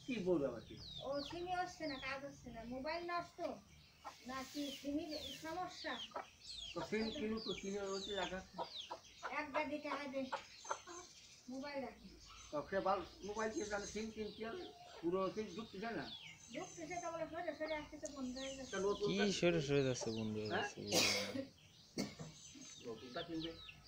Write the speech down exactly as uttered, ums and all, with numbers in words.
কি বলবো আবার কি ও সিমি হচ্ছে না, কাজ হচ্ছে না, মোবাইল নষ্ট নাকি সিমির সমস্যা? তো সিম কিনু তো সিমের রয়েছে জায়গা এক গাড়ি টাকা দে মোবাইল রাখি তো সে ভালো মোবাইল কিনতে আমি সিম কিনতে হবে পুরো সিম ঢুকতে যায় না ঢুকতেছে তো বলে সরে সরে আসতেছে বন্ধ হয়ে যাচ্ছে। তা নতুনটা কি সরে সরে যাচ্ছে বন্ধু হ্যাঁ যাচ্ছে নতুনটা কিনবে